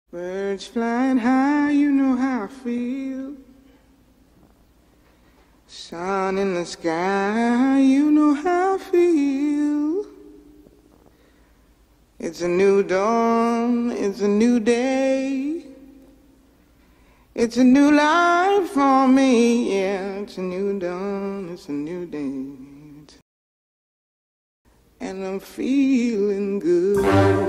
Birds flying high, you know how I feel. Sun in the sky, you know how I feel. It's a new dawn, it's a new day. It's a new life for me, yeah. It's a new dawn, it's a new day. And I'm feeling good.